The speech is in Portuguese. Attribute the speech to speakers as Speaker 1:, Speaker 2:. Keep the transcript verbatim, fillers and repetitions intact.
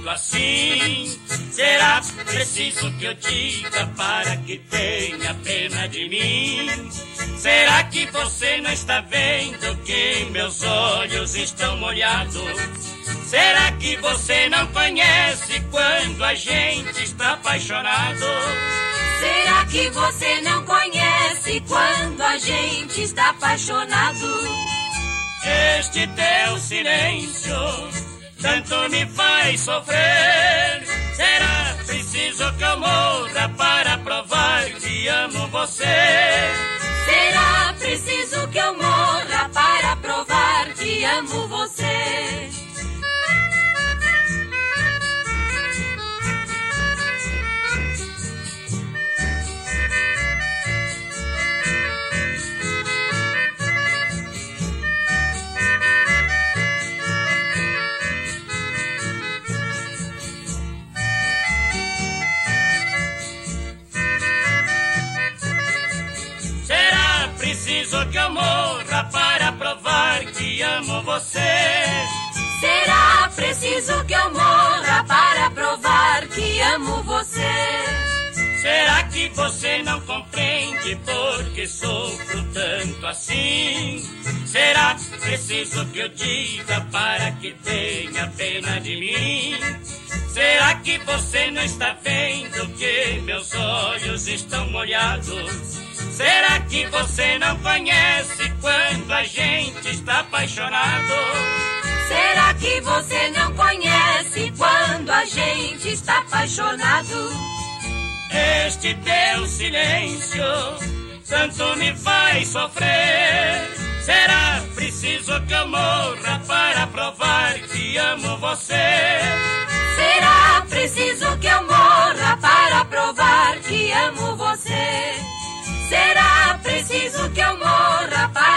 Speaker 1: assim? Será preciso que eu diga para que tenha pena de mim? Será que você não está vendo que meus olhos estão molhados? Será que você não conhece quando a gente está apaixonado?
Speaker 2: Será que você não conhece quando a gente está apaixonado?
Speaker 1: Este teu silêncio tanto me faz sofrer. Será preciso que eu morra para provar que amo você?
Speaker 2: Será preciso que eu morra para provar que amo você?
Speaker 1: Preciso que eu morra para provar que amo você?
Speaker 2: Será preciso que eu morra para provar que amo você?
Speaker 1: Será que você não compreende porque sofro tanto assim? Será preciso que eu diga para que tenha pena de mim? Será que você não está vendo que meus olhos estão molhados? Será que você não conhece quando a gente está apaixonado?
Speaker 2: Será que você não conhece quando a gente está apaixonado?
Speaker 1: Este teu silêncio tanto me faz sofrer. Será preciso que eu morra para provar que amo você?
Speaker 2: Será preciso que eu morra para provar que amo você? Será preciso que eu morra para